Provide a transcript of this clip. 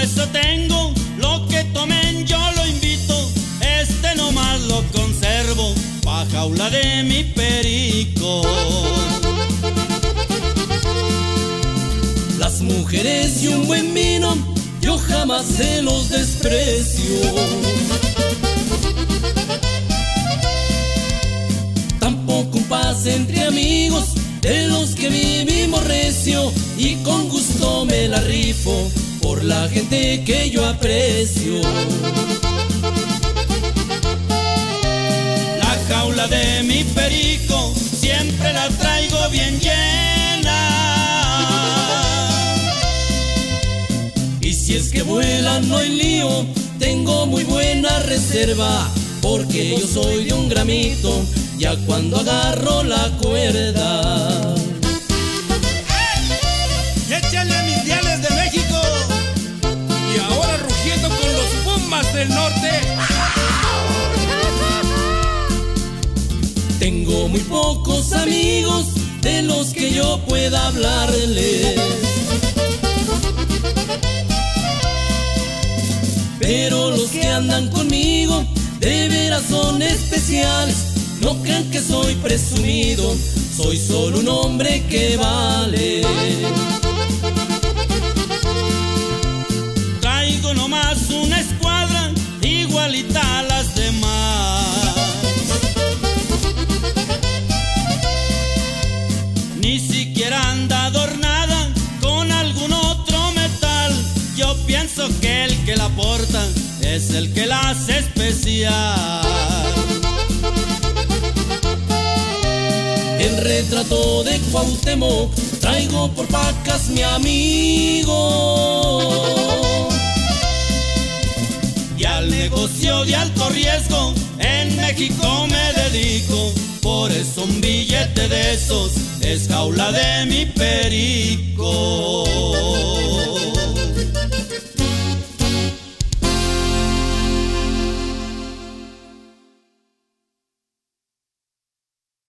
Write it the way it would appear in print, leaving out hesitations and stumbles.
eso tengo lo que tomen, yo lo invito. Este nomás lo conservo, pa' jaula de mi perico. Las mujeres y un buen vino, yo jamás se los desprecio. Tampoco un pase entre amigos, de los que vivimos recio, y con gusto me la rifo por la gente que yo aprecio. La jaula de mi perico siempre la traigo bien llena. Y si es que vuelan no hay lío, tengo muy buena reserva, porque yo soy de un gramito ya cuando agarro la cuerda. Y échale a mis diales de México, y ahora rugiendo con los Pumas del norte. Tengo muy pocos amigos de los que yo pueda hablarles, pero los que andan conmigo de veras son especiales. No crean que soy presumido, soy solo un hombre que vale. Traigo nomás una escuadra igualita a las demás. Ni siquiera anda adornada con algún otro metal. Yo pienso que el que la porta es el que la hace especial. El retrato de Cuauhtémoc traigo por pacas mi amigo. Y al negocio de alto riesgo en México me dedico. Por eso un billete de esos es jaula de mi perico.